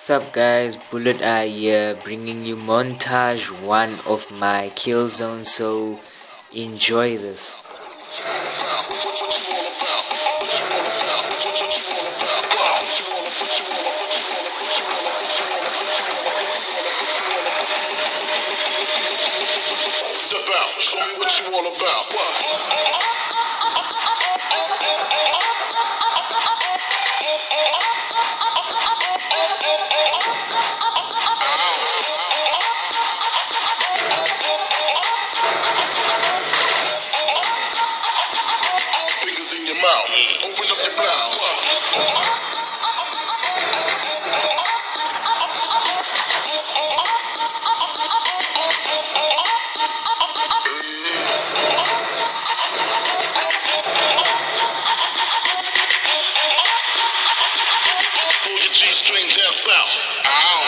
Sup guys, Bullet Eye here, bringing you Montage, one of my kill zones, so enjoy this. Step out, show me what you all about. Fingers in your mouth, open up your blouse. Pull your G-string down south. Ow.